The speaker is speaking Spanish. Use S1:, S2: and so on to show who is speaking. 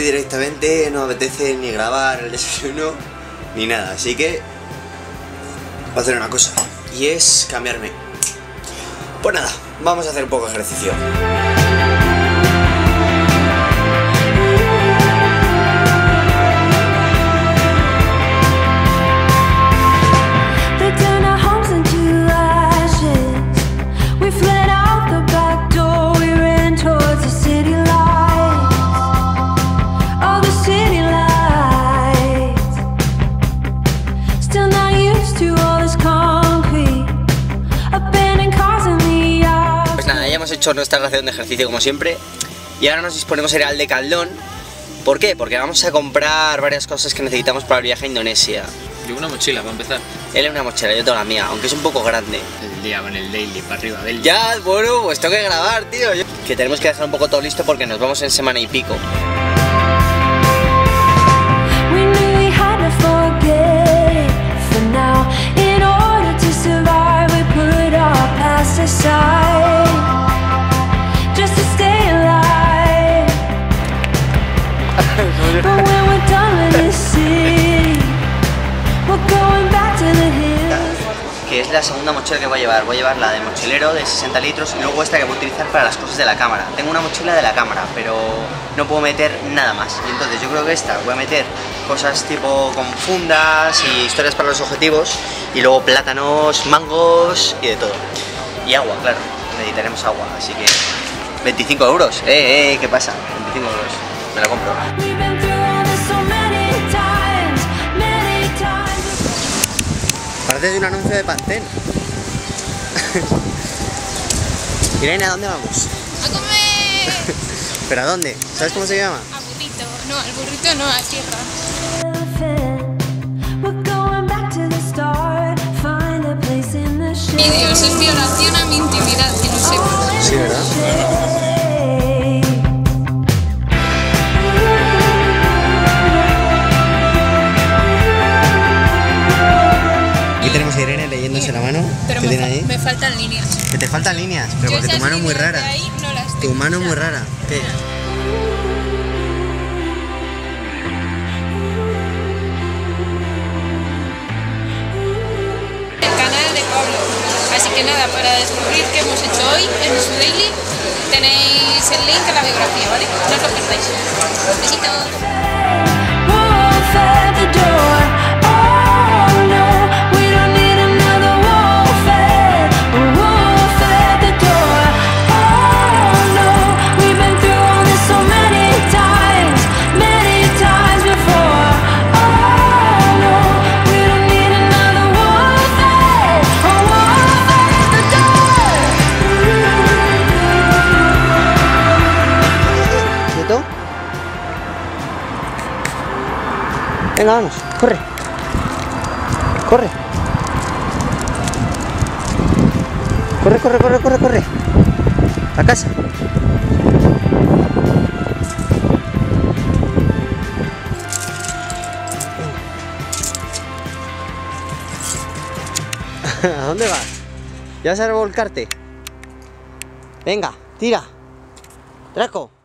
S1: directamente, no me apetece ni grabar el desayuno ni nada, así que voy a hacer una cosa y es cambiarme. Pues nada, vamos a hacer un poco de ejercicio. Hemos hecho nuestra ración de ejercicio como siempre y ahora nos disponemos a ir al Decathlon. ¿Por qué? Porque vamos a comprar varias cosas que necesitamos para el viaje a Indonesia.
S2: Yo una mochila para empezar.
S1: Él es una mochila, yo tengo la mía, aunque es un poco grande.
S2: El día con el daily para arriba del...
S1: Ya, bueno, pues tengo que grabar, tío. Que tenemos que dejar un poco todo listo porque nos vamos en semana y pico. Que es la segunda mochila que voy a llevar. Voy a llevar la de mochilero de 60 litros y luego esta que voy a utilizar para las cosas de la cámara. Tengo una mochila de la cámara, pero no puedo meter nada más. Y entonces yo creo que esta voy a meter cosas tipo con fundas y historias para los objetivos. Y luego plátanos, mangos y de todo. Y agua, claro. Necesitaremos agua, así que 25 euros. ¿Qué pasa? 25 euros. Me la compro. Parece de un anuncio de Pantene. Irene, ¿a dónde vamos?
S3: ¡A comer!
S1: ¿Pero a dónde? ¿Sabes cómo se llama?
S3: A burrito. No, al burrito no, a tierra. Mi Dios, es violación a mi intimidad, que no sé.
S1: Sí, ¿verdad? Aquí tenemos a Irene leyéndose la mano.
S3: Pero
S1: ¿Qué tiene ahí?
S3: me faltan líneas.
S1: Que te faltan líneas, pero porque tu mano es muy rara.
S3: Ahí no las
S1: Tu
S3: tengo.
S1: mano es muy rara. ¿Qué?
S3: El canal de Pablo. Así que nada, para descubrir qué hemos hecho hoy en su daily, tenéis el link en la biografía, ¿vale? No os lo perdáis. Besitos.
S1: Venga, vamos, corre. Corre. Corre, corre, corre, corre, corre. A casa. ¿A dónde vas? ¿Ya vas a revolcarte? Venga, tira. Draco.